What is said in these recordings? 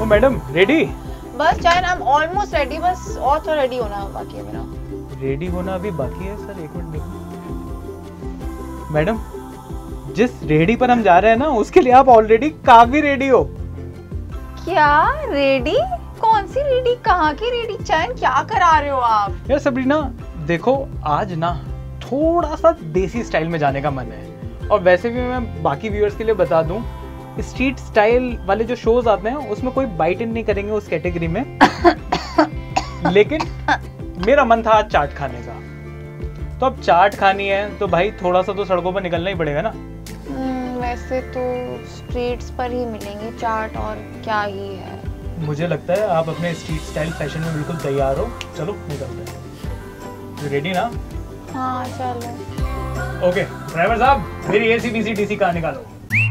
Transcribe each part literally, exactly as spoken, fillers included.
Madam ready? बस चाय I am almost ready, बस और थोड़ा रेडी होना बाकी है मेरा। रेडी होना अभी बाकी है सर, एक मिनट देखो। मैडम जिस रेडी पर हम जा रहे हैं ना उसके लिए आप ऑलरेडी काफी रेडी हो। क्या रेडी? कौन सी रेडी? कहाँ की रेडी? चैन क्या करा रहे हो आप? यार सबरीना देखो, आज ना थोड़ा सा देसी स्टाइल में जाने का मन है, और वैसे भी मैं बाकी व्यूअर्स के लिए बता दूं, स्ट्रीट स्टाइल वाले जो शोज आते हैं उसमें कोई बाइट इन नहीं करेंगे उस कैटेगरी में। लेकिन मेरा मन था आज चाट खाने का, तो अब चाट खानी है तो भाई थोड़ा सा तो सड़कों पर निकलना ही पड़ेगा ना। वैसे तो स्ट्रीट्स पर ही मिलेंगे चाट, और क्या ही है। मुझे लगता है आप अपने स्ट्रीट स्टाइल फैशन में बिल्कुल तैयार हो, चलो निकलते हैं। रेडी ना? हाँ चलो। ओके ड्राइवर साहब, मेरी एसी बीसी डीसी कार निकालो।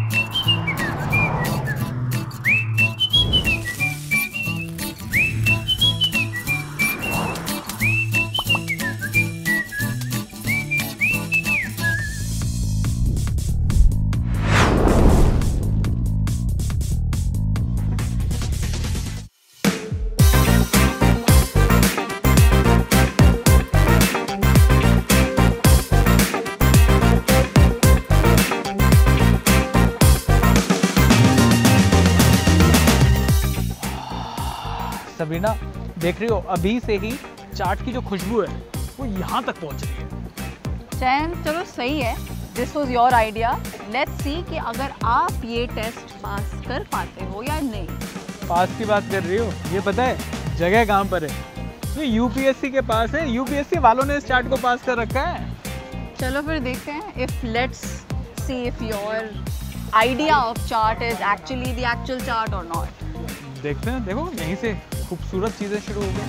सबरीना देख रही हो, अभी से ही चाट की जो खुशबू है वो यहाँ तक पहुँच रही है। चैन चलो सही है, this was your idea. Let's see कि अगर आप ये टेस्ट पास कर पाते हो या नहीं। पास की बात कर रही हो? ये पता है जगह कहाँ पर है? ये यूपीएससी के पास है, यूपीएससी वालों ने इस चाट को पास कर रखा है। चलो फिर देखते हैं, if let's see if your idea of chaat is actually the actual chaat or not. देखते हैं, देखो यहीं से खूबसूरत चीजें शुरू हो गई।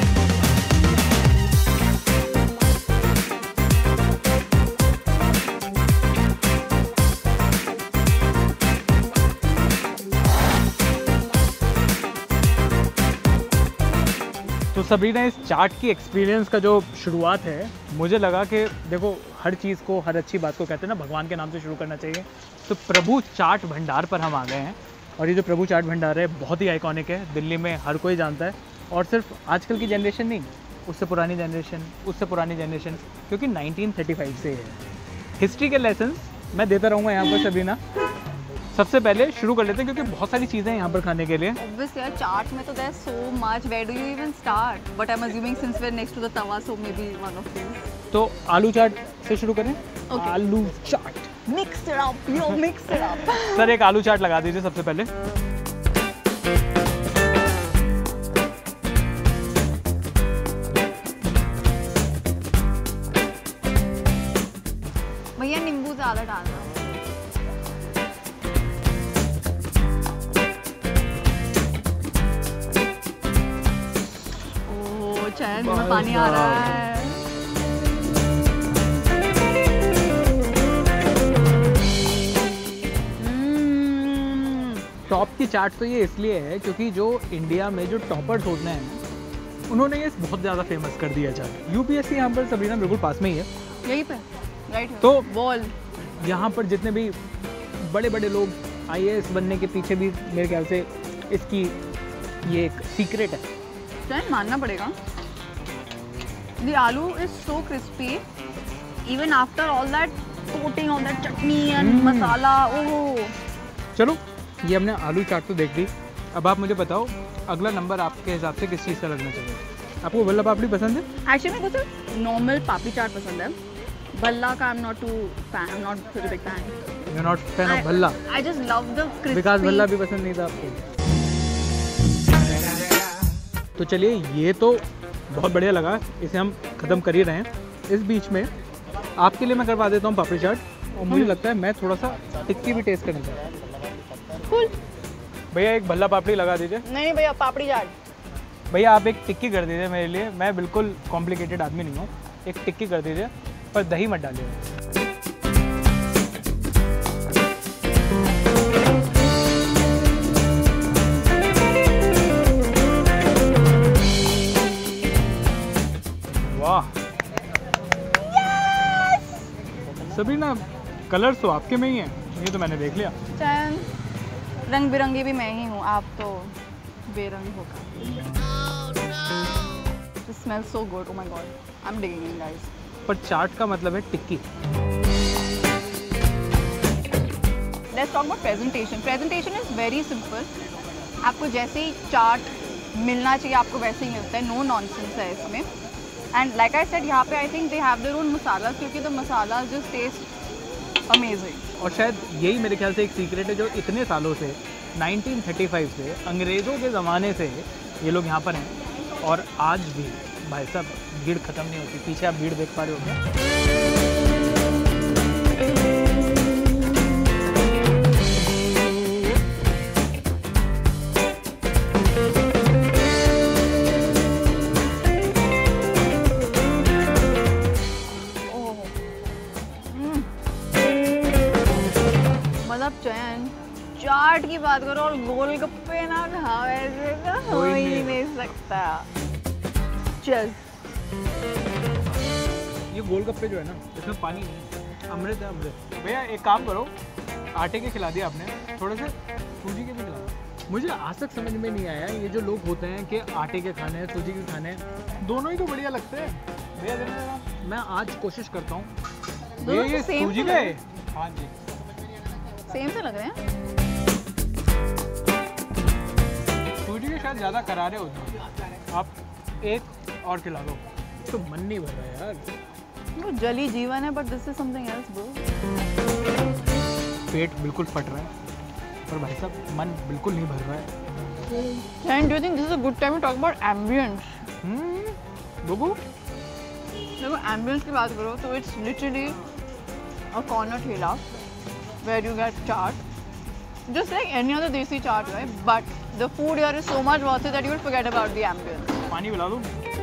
तो सबरीना, इस चाट की एक्सपीरियंस का जो शुरुआत है, मुझे लगा कि देखो हर चीज़ को, हर अच्छी बात को कहते हैं ना भगवान के नाम से शुरू करना चाहिए। तो प्रभु चाट भंडार पर हम आ गए हैं, और ये जो प्रभु चाट भंडार है बहुत ही आइकॉनिक है, दिल्ली में हर कोई जानता है, और सिर्फ आजकल की जनरेशन नहीं, उससे पुरानी जनरेशन, उससे पुरानी जनरेशन, क्योंकि नाइनटीन थर्टी फाइव से है। हिस्ट्री के लेसन्स मैं देता रहूँगा यहाँ पर सबरीना। सबसे पहले शुरू कर लेते हैं क्योंकि बहुत सारी चीज़ें हैं यहाँ पर खाने के लिए। Obviously यार, चाट में तो there's so much. Where do you even start? But I'm assuming since we're next to the tawa, so maybe one of these. तो आलू चाट से शुरू करें। Okay. Aloo chaat Mix it up, yo, mix it up. Sir एक आलू चाट लगा दीजिए सबसे पहले। भैया नींबू ज़्यादा डालना। ओह चैन में पानी आ रहा है। टॉप की चाट तो ये इसलिए है क्योंकि जो इंडिया में जो टॉपर्स होते हैं उन्होंने ये बहुत ज़्यादा फेमस कर दिया चाट। यूपीएससी यहाँ पर सबरीना बिल्कुल पास में ही है, यहीं पे राइट। तो वॉल यहाँ पर जितने भी बड़े बड़े लोग आईएएस बनने के पीछे भी मेरे ख्याल से इसकी ये एक सीक्रेट है। चैन मानना पड़ेगा, the aloo is so crispy even after all that coating on that chutney and masala. Oh चलो ये हमने आलू चाट तो देख ली, अब आप मुझे बताओ अगला नंबर आपके हिसाब से किस चीज़ का लगना चाहिए? आपको भल्ला पापड़ी पसंद है? एक्चुअली मेरे को सिर्फ नॉर्मल पापड़ी चाट पसंद है, भल्ला का I am not too fan, I am not very big fan. You are not fan of bhalla? I just love the crispy. Vikas Bhalla भी पसंद नहीं था आपको? तो चलिए ये तो बहुत बढ़िया लगा, इसे हम ख़त्म कर ही रहे हैं। इस बीच में आपके लिए मैं करवा देता हूँ पापड़ी चाट, और मुझे लगता है मैं थोड़ा सा टिक्की भी टेस्ट करना चाहता हूँ। Cool. भैया एक भल्ला पापड़ी लगा दीजिए। नहीं नहीं भैया, पापड़ी चाट। भैया आप एक टिक्की कर दीजिए मेरे लिए, मैं बिल्कुल कॉम्प्लिकेटेड आदमी नहीं हूँ, एक टिक्की कर दीजिए, पर दही मत डालिए। वाह yes! सभी ना कलर्स तो आपके में ही हैं, ये तो मैंने देख लिया। चैन रंग बिरंगी भी मैं ही हूँ, आप तो बेरंग होगा। It smells so good. Oh my god. I'm digging in, guys. पर चाट का मतलब है टिक्की। Let's talk about presentation. Presentation is very simple. आपको जैसे ही चाट मिलना चाहिए आपको वैसे ही मिलता है, no nonsense है इसमें। And like I said, यहाँ पे I think they have their own मसाला, क्योंकि the masala just taste amazing. और शायद यही मेरे ख्याल से एक सीक्रेट है जो इतने सालों से नाइनटीन थर्टी फाइव से अंग्रेज़ों के ज़माने से ये लोग यहाँ पर हैं और आज भी भाई साहब भीड़ ख़त्म नहीं होती। पीछे आप भीड़ देख पा रहे हो क्या? मतलब चयन चाट की बात करो और गोलगप्पे ना खाओ ऐसे तो हो ही नहीं सकता। चल ये गोलगप्पे जो है ना इसमें पानी नहीं है, अमृत है अमृत। भैया एक काम करो, आटे के खिला दिया आपने, थोड़े से सूजी के भी खिला दो। मुझे आज तक समझ में नहीं आया ये जो लोग होते हैं कि आटे के खाने हैं सूजी के खाने हैं, दोनों ही तो बढ़िया लगते हैं। भैया देखना, मैं आज कोशिश करता हूँ। भैया ये सूजी के, हाँ जी सेम से लग रहे हैं। सूजी के शायद ज़्यादा करारे होते हैं। आप एक और खिला दो, तो मन नहीं भर रहा है यार। वो जली जीवन है, but this is something else bro. पेट बिल्कुल फट रहा है और भाई साहब मन बिल्कुल नहीं भर रहा है। And do you think this is a good time to talk about ambience? Hmm बुबू देखो एम्बियंस की बात करो तो इट्स लिटरली अ कॉर्नर ठेला where you get chaat, just like any other desi chaat, right? But the food here is so much worth it that you will forget about the ambience. पानी पिला दूँ?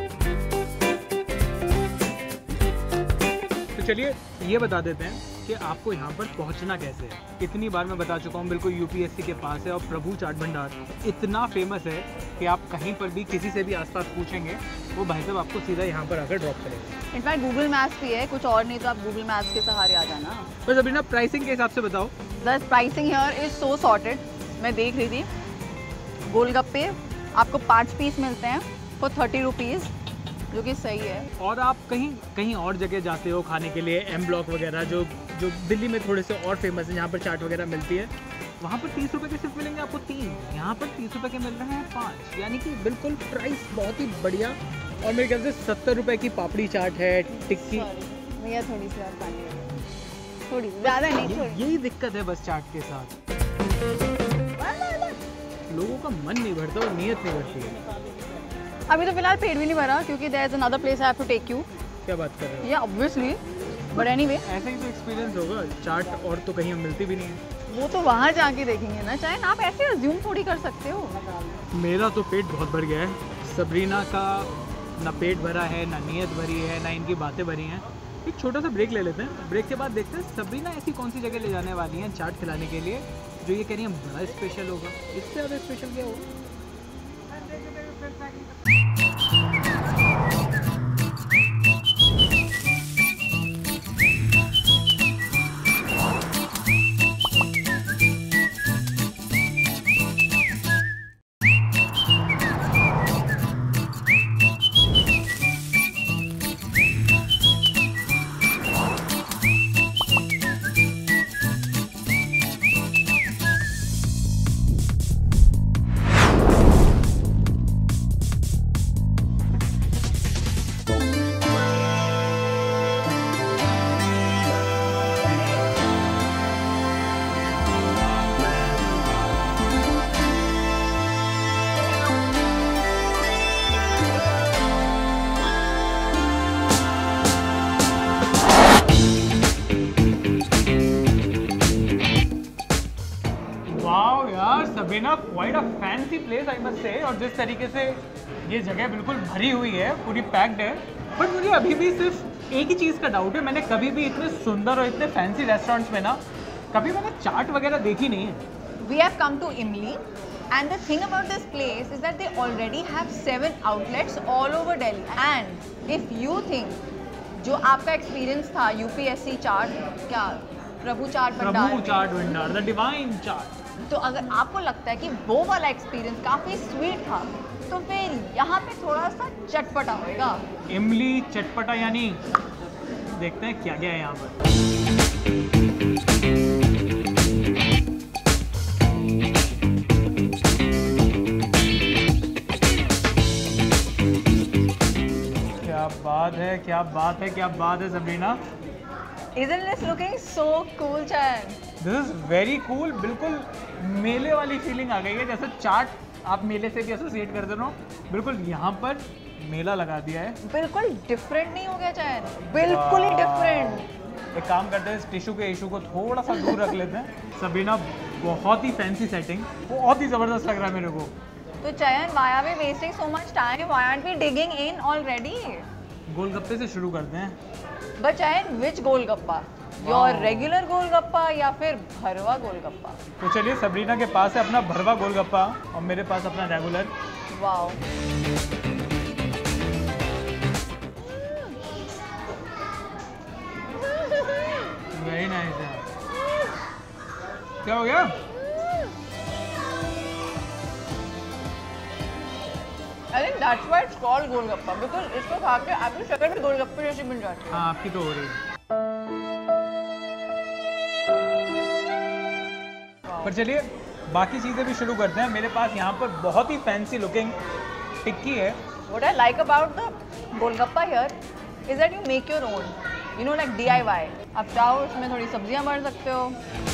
तो चलिए ये बता देते हैं कि आपको यहाँ पर पहुँचना कैसे है। इतनी बार मैं बता चुका हूँ, बिल्कुल यूपीएससी के पास है और प्रभु चाट भंडार इतना फेमस है कि आप कहीं पर भी किसी से भी आसपास पूछेंगे वो भाई साहब आपको सीधा यहाँ पर आकर ड्रॉप करेंगे। इनफैक्ट गूगल मैप्स भी है, कुछ और नहीं तो आप गूगल मैप्स के सहारे आ जाना। बस अभी ना प्राइसिंग के हिसाब से बताओ। The pricing here is so sorted. मैं देख रही थी, गोलगप्पे आपको पाँच पीस मिलते हैं फॉर थर्टी रुपीज़, जो कि सही है। और आप कहीं कहीं और जगह जाते हो खाने के लिए, एम ब्लॉक वगैरह जो जो दिल्ली में थोड़े से और फेमस है जहाँ पर चाट वगैरह मिलती है, वहाँ पर तीस रुपए के सिर्फ मिलेंगे आपको तीन, यहाँ पर तीस रुपए के मिल रहे हैं पाँच, यानी कि बिल्कुल प्राइस बहुत ही बढ़िया। और मेरे ख्याल से सत्तर रुपए की पापड़ी चाट है, टिक्की। भैया थोड़ी सी और पानी, थोड़ी ज़्यादा नहीं, थोड़ी। यही दिक्कत है बस चाट के साथ, लोगों का मन नहीं भरता और नीयत नहीं भरती है। अभी तो फिलहाल पेट भी नहीं भरा क्योंकि there is another place I have to take you. क्या बात कर रहे हो? या ऑब्वियसली, बट एनीवे ऐसा ही तो एक्सपीरियंस होगा, चाट और तो कहीं मिलती भी नहीं है। वो तो वहाँ जाके देखेंगे ना, चाहे आप ऐसे अज्यूम थोड़ी कर सकते हो। मेरा तो पेट बहुत भर गया है, सबरीना का ना पेट भरा है, ना नीयत भरी है, ना इनकी बातें भरी हैं। एक छोटा सा ब्रेक ले लेते हैं, ब्रेक के बाद देखते हैं सबरीना ऐसी कौन सी जगह ले जाने वाली हैं चाट खिलाने के लिए जो ये कह रही है बड़ा स्पेशल होगा। इससे ज़्यादा स्पेशल क्या होगा? Sabrina, quite a fancy place I must say. और जिस तरीके से ये जगह बिल्कुल भरी हुई है, पूरी पैक्ड है, बट मुझे अभी भी सिर्फ एक ही चीज़ का डाउट है। मैंने कभी भी इतने सुंदर और इतने फैंसी रेस्टोरेंट्स में ना कभी मैंने चाट वगैरह देखी नहीं है। We have come to Imli and the thing about this place is that they already have seven outlets all over Delhi. And if you think जो आपका एक्सपीरियंस था यूपीएससी चाट, क्या प्रभु चाट भंडार, प्रभु चाट भंडार, द डिवाइन चाट, तो अगर आपको लगता है कि वो वाला एक्सपीरियंस काफ़ी स्वीट था तो फिर यहाँ पे थोड़ा सा चटपटा होएगा। इमली चटपटा यानी देखते हैं क्या क्या है यहाँ पर। क्या बात है, क्या बात है, क्या बात है Sabrina. Isn't this looking so cool, Chayan? This is very cool. बिल्कुल मेले वाली फीलिंग आ गई है, जैसे चाट आप मेले से भी एसोसिएट करते हो, बिल्कुल यहाँ पर मेला लगा दिया है। बिल्कुल डिफरेंट नहीं हो गया चैन, बिल्कुल ही डिफरेंट। एक काम करते हैं, इस टिश्यू के इशू को थोड़ा सा दूर रख लेते हैं। सबरीना बहुत ही फैंसी सेटिंग, बहुत ही ज़बरदस्त लग रहा है मेरे को। तो चैन, why are we wasting so much time? Why aren't we digging in already? गोलगप्पे से शुरू करते हैं। But chain, which golgappa? Your regular golgappa या फिर भरवा गोलगप्पा? तो चलिए, सबरीना के पास है अपना भरवा गोलगप्पा और मेरे पास अपना रेगुलर। वाओ, वेरी नाइस है। क्या हो गया? I think that's why it's called golgappa, because इसको खा के आपकी शक्ल भी गोलगप्पे जैसी बन जाती है। हाँ, आपकी तो हो रही है। पर चलिए बाकी चीज़ें भी शुरू करते हैं। मेरे पास यहाँ पर बहुत ही फैंसी लुकिंग टिक्की है। What I like about the golgappa here is that you make your own, you know, like D I Y. आप चाहो इसमें थोड़ी सब्जियाँ भर सकते हो।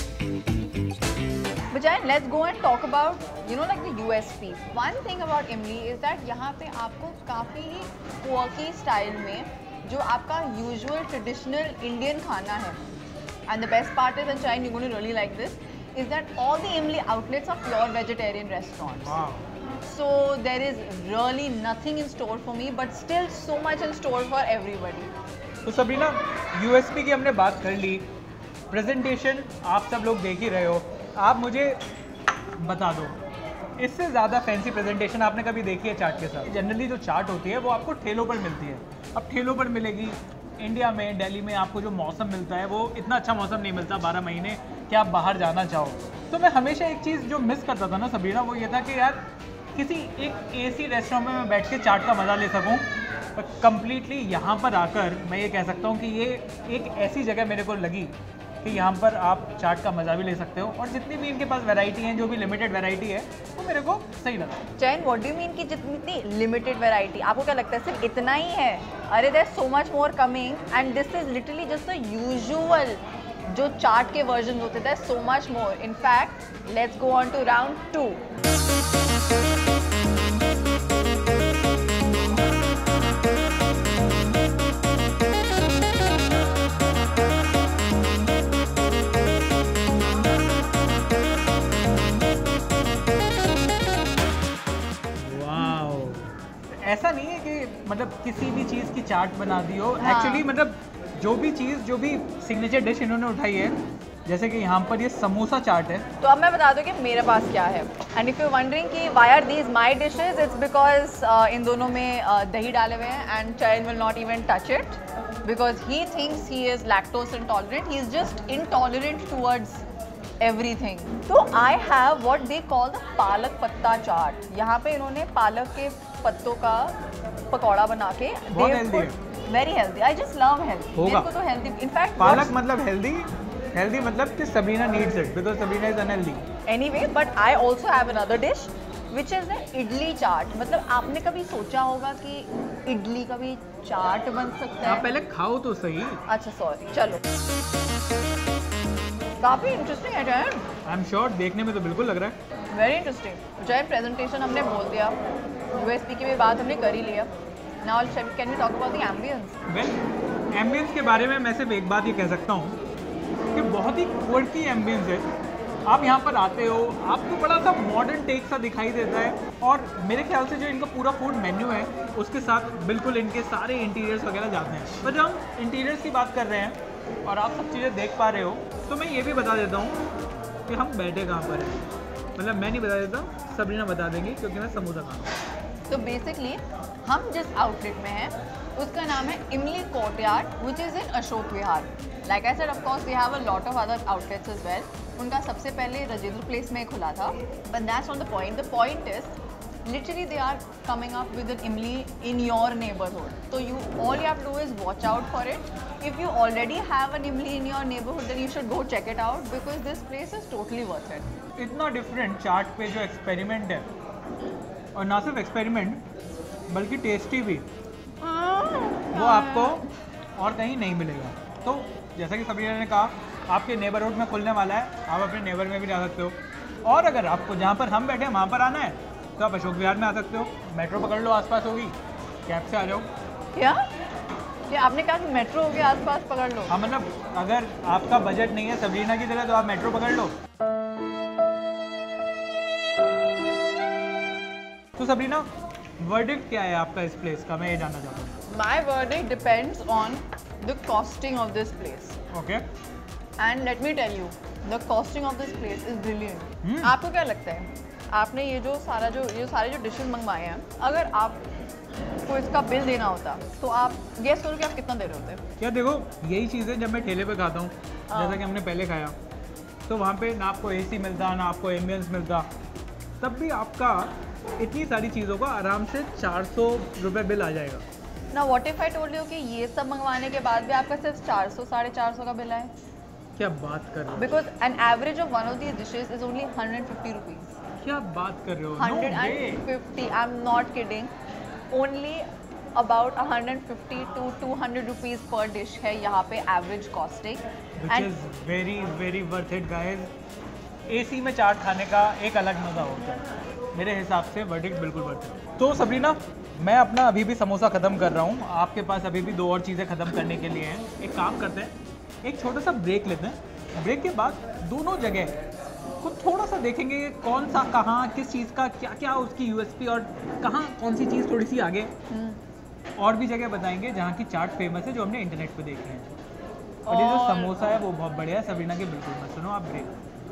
But Chayan, let's go and talk about, you know, like the U S P. One thing about Imly is that यहाँ पे आपको काफ़ी ही quirky style में जो आपका usual traditional Indian खाना है, and the best part is, and Chayan, you're going to really like this, is that all the Imly outlets are pure vegetarian restaurants. Wow. So there is really nothing in store for me, but still so much in store for everybody. तो Sabrina, U S P की हमने बात कर ली, presentation आप सब लोग देख ही रहे हो। आप मुझे बता दो, इससे ज़्यादा फैंसी प्रेजेंटेशन आपने कभी देखी है चाट के साथ? जनरली जो चाट होती है वो आपको ठेलों पर मिलती है। अब ठेलों पर मिलेगी, इंडिया में दिल्ली में आपको जो मौसम मिलता है वो इतना अच्छा मौसम नहीं मिलता बारह महीने कि आप बाहर जाना चाहो। तो मैं हमेशा एक चीज़ जो मिस करता था ना सबरीना, वो ये था कि यार किसी एक एसी रेस्टोरेंट में मैं बैठ के चाट का मज़ा ले सकूं। पर कम्प्लीटली यहाँ पर आकर मैं ये कह सकता हूँ कि ये एक ऐसी जगह मेरे को लगी कि यहाँ पर आप चाट का मज़ा भी ले सकते हो, और जितनी भी इनके पास वैरायटी हैं, जो भी लिमिटेड वैरायटी है, वो मेरे को सही लगा। Chayan, what do you mean कि जितनी लिमिटेड वैरायटी? आपको क्या लगता है सिर्फ इतना ही है? अरे there is so much more coming, and this is literally just the usual जो चाट के वर्जन होते थे, so much more. In fact, let's go on to round two. ऐसा नहीं है कि मतलब किसी भी चीज़ की चाट बना दी हो। हाँ। एक्चुअली मतलब जो भी चीज़, जो भी सिग्नेचर डिश इन्होंने उठाई है, जैसे कि यहाँ पर ये समोसा चाट है। तो अब मैं बता दूँ कि मेरे पास क्या है। एंड इफ़ यू वंडरिंग कि why are these my dishes, it's because in दोनों में uh, दही डाले हुए हैं, and Chayan will not even touch it because he thinks he is lactose intolerant. He is just intolerant towards everything. तो I have what they call the पालक पत्ता चाट। यहाँ पे इन्होंने पालक के पत्तों का पकौड़ा बना के, बहुत हेल्दी है, very healthy. I just love health. मेरे को तो हेल्दी, इनफैक्ट पालक मतलब हेल्दी, हेल्दी मतलब कि Sabrina needs it because Sabrina is unhealthy. Anyway, but I also have another dish which is the idli chaat. मतलब आपने कभी सोचा होगा कि इडली का भी चाट बन सकता है? आप पहले खाओ तो सही। अच्छा सॉरी, चलो। काफ़ी इंटरेस्टिंग है चैन। आई एम श्योर, देखने में तो बिल्कुल लग रहा है वेरी इंटरेस्टिंग। चैन, प्रेजेंटेशन हमने बोल दिया, यूएसपी की भी बात हमने कर ही लिया। Now can we talk about the ambience? Well, ambience के बारे में मैं सिर्फ एक बात ये कह सकता हूँ कि बहुत ही क्वर्की एम्बियंस है। आप यहाँ पर आते हो, आपको बड़ा सा मॉडर्न टेक सा दिखाई देता है, और मेरे ख्याल से जो इनका पूरा फूड मेन्यू है उसके साथ बिल्कुल इनके सारे इंटीरियर्स वगैरह जाते हैं। पर जब हम इंटीरियर्स की बात कर रहे हैं और आप सब चीज़ें देख पा रहे हो, तो मैं ये भी बता देता हूँ कि हम बैठे कहाँ पर हैं। मतलब मैं नहीं बता देता, सबरीना बता देंगी क्योंकि मैं समोसा खा रहा हूँ। तो बेसिकली हम जिस आउटलेट में हैं उसका नाम है Imli Courtyard, which is in Ashok Vihar. Like I said, of course, we have a lot of other outlets as well. उनका सबसे पहले राजेंद्र प्लेस में खुला था. But that's not the point. The point is, literally they are coming up with an Imly in your neighborhood. So you all you have to do is watch out for it. If you already have an Imly in your neighborhood, then you should go check it out because this place is totally worth it. इतना different chaat पे जो experiment है, और ना सिर्फ experiment बल्कि tasty भी, वो आपको और कहीं नहीं मिलेगा. तो जैसा कि सबरीना ने कहा, आपके नेबरहुड में खुलने वाला है, आप अपने नेबर में भी जा सकते हो. और अगर आपको जहाँ पर हम बैठे हैं वहाँ पर आना है तो आप अशोक विहार में आ सकते हो. मेट्रो पकड़ लो, आसपास होगी, कैब से आ जाओ. क्या क्या आपने कहा कि मेट्रो होगी आसपास पकड़ लो? हाँ, मतलब अगर आपका बजट नहीं है सबरीना की तरह तो आप मेट्रो पकड़ लो. तो सबरीना, वर्डिक्ट क्या है आपका इस प्लेस का, मैं ये जानना चाहता हूँ. My verdict depends on the costing of this place. Okay. And let me tell you, the costing of this place is brilliant. Hmm. आपको क्या लगता है, आपने ये जो सारा जो ये सारे जो डिशेस मंगवाए हैं, अगर आपको इसका बिल देना होता तो आप गेस करो कि आप कितना दे रहे होते? क्या देखो, यही चीज़ें जब मैं ठेले पे खाता हूँ, जैसा कि हमने पहले खाया, तो वहाँ पे ना आपको एसी मिलता ना आपको एम्बियंस मिलता, तब भी आपका इतनी सारी चीज़ों का आराम से चार सौ रुपये बिल आ जाएगा. ना what if I told you कि ये सब मंगवाने के बाद भी आपका सिर्फ चार सौ साढ़े चार सौ का बिल आए? क्या बात कर रहे हो? Because an average of one of these dishes is only hundred fifty rupees. क्या बात कर रहे हो? Hundred fifty, I am not kidding. Only about hundred fifty to two hundred rupees per dish है यहाँ पे average costing. Which is very very worth it guys. AC में चाट खाने का एक अलग मज़ा होता है. मेरे हिसाब से वर्डिक्ट बिल्कुल वर्थ इट. तो सबरीना, मैं अपना अभी भी समोसा ख़त्म कर रहा हूँ, आपके पास अभी भी दो और चीज़ें ख़त्म करने के लिए हैं. एक काम करते हैं, एक छोटा सा ब्रेक लेते हैं. ब्रेक के बाद दोनों जगह को थोड़ा सा देखेंगे, कौन सा कहाँ किस चीज़ का क्या क्या उसकी यूएसपी और कहाँ कौन सी चीज़ थोड़ी सी आगे. और भी जगह बताएंगे जहाँ की चाट फेमस है, जो हमने इंटरनेट पे देखी है. और ये जो समोसा है वो बहुत बढ़िया है. सबरीना के बिल्कुल मत सुनो, आप ब्रेक.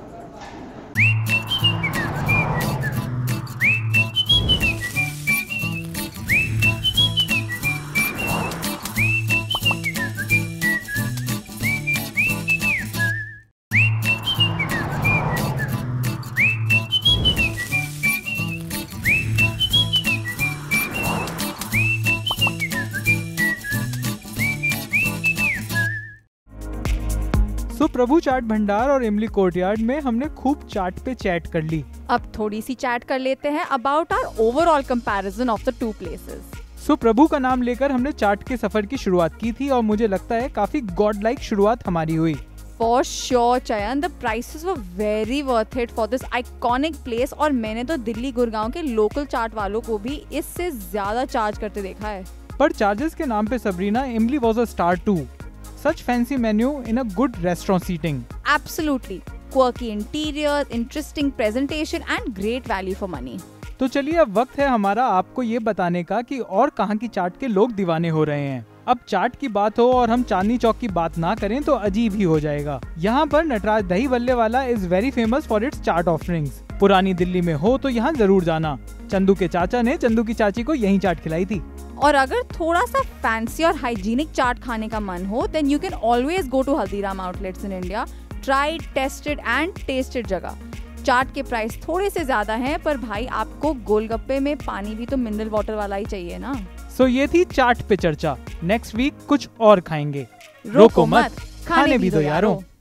तो प्रभु चाट भंडार और इमली कोर्टयार्ड में हमने खूब चाट पे चैट कर ली. अब थोड़ी सी चैट कर लेते हैं about our overall comparison of the two places. So प्रभु का नाम लेकर हमने चाट के सफर की शुरुआत की थी और मुझे लगता है काफी गॉड लाइक शुरुआत हमारी हुई. For sure, Chayan, the prices were very worth it for this iconic place. और मैंने तो दिल्ली गुड़गांव के लोकल चाट वालों को भी इससे ज्यादा चार्ज करते देखा है. पर चार्जेस के नाम पे सबरीना, इमली was a star too. Such fancy menu in a good restaurant seating. Absolutely. Quirky interiors, interesting presentation and great value for money. तो चलिए अब वक्त है हमारा आपको ये बताने का कि और कहाँ की चाट के लोग दीवाने हो रहे हैं. अब चाट की बात हो और हम चांदनी चौक की बात ना करें तो अजीब ही हो जाएगा. यहाँ पर Nataraj Dahi Bhalle Wala is very famous for its chaat offerings. पुरानी दिल्ली में हो तो यहाँ जरूर जाना. चंदू के चाचा ने चंदू की चाची को यही चाट खिलाई थी. और अगर थोड़ा सा फैंसी और हाइजीनिक चाट खाने का मन हो, then you can always go to Haldiram outlets in India. Tried, tested and tested जगह. चाट के प्राइस थोड़े से ज्यादा हैं, पर भाई आपको गोलगप्पे में पानी भी तो मिनरल वाटर वाला ही चाहिए ना. सो so, ये थी चाट पे चर्चा. नेक्स्ट वीक कुछ और खाएंगे. रोको मत, खाने भी दो यारों.